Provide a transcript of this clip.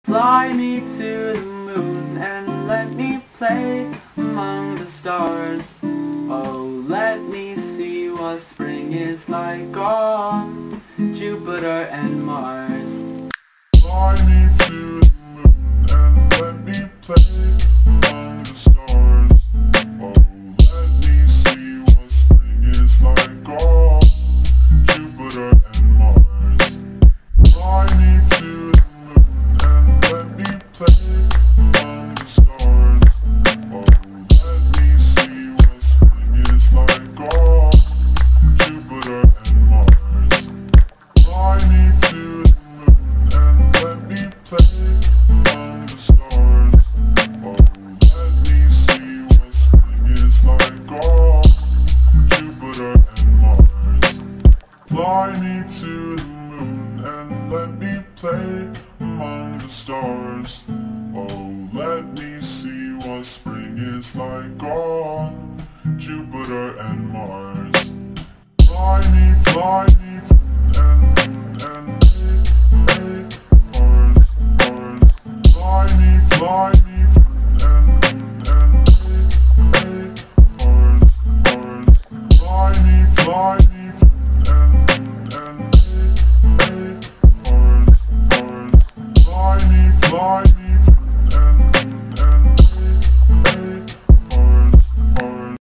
Fly me to the moon and let me play among the stars. Oh, let me see what spring is like on Jupiter and Mars. Fly me to the moon and let me play among the stars. Oh, let me see what spring is like on Jupiter and Mars. Fly me to the moon and let me play among the stars. Oh, let me see what spring is like on Jupiter and Mars. Fly me to the moon and let me play among the stars. Oh, let me see what spring is like on Jupiter and Mars. Fly me to the moon and let me play among the stars. Oh, let me see what spring is like